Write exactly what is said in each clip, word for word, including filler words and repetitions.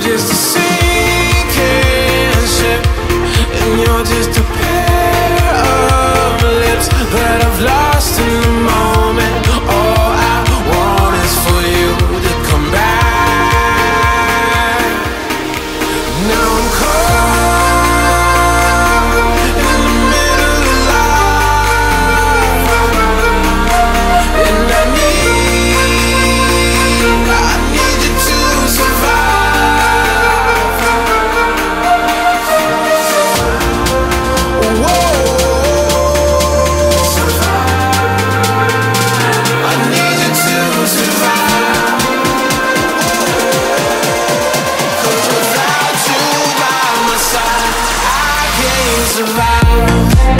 just a sinking ship, and you're just a pair of lips that I've lost in the moment. All I want is for you to come back. Now I'm caught in the middle of life, and I need, I need you to survive. Whoa, I need you to survive. 'Cause without you by my side, I can't survive.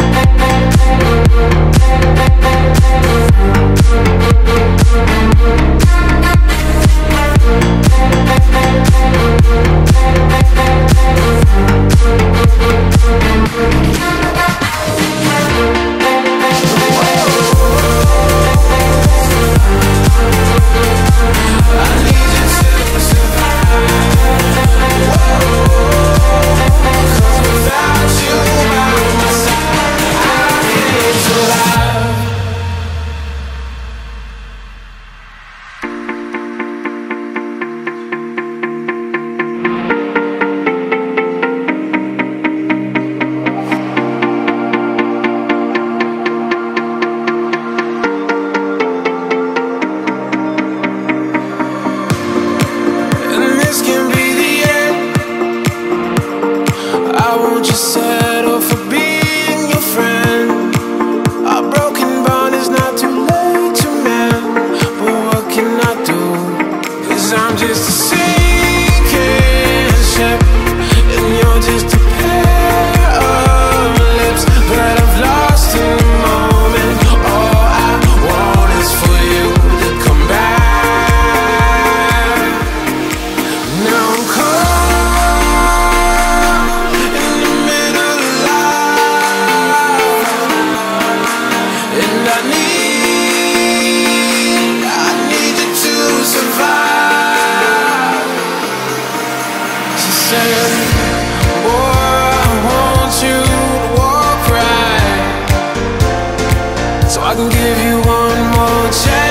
I need you to survive. Cause without you by my side, I can't survive. And this can be the end. I won't just settle for being your friend. Our broken bond is not too late to mend, but what can I do? 'Cause I'm just a sinking ship, and you're just a pair of lips that I've lost in the moment. All I want is for you to come back. Now I'm caught in the middle of life, and I need, I need you to survive. She said, boy, I want you to walk right, so I can give you one more chance.